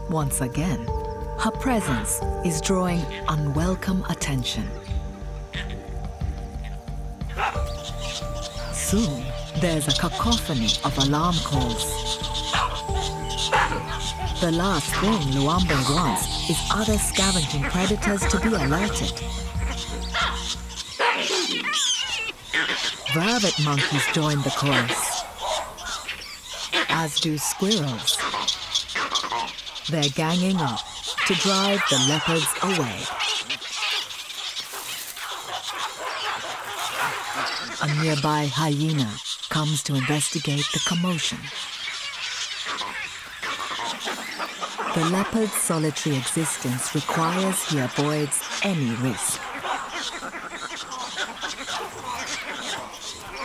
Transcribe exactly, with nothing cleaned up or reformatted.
Once again, her presence is drawing unwelcome attention. Soon, there's a cacophony of alarm calls. The last thing Luambe wants is other scavenging predators to be alerted. Vervet monkeys join the chorus, as do squirrels. They're ganging up to drive the leopards away. A nearby hyena comes to investigate the commotion. The leopard's solitary existence requires he avoids any risk.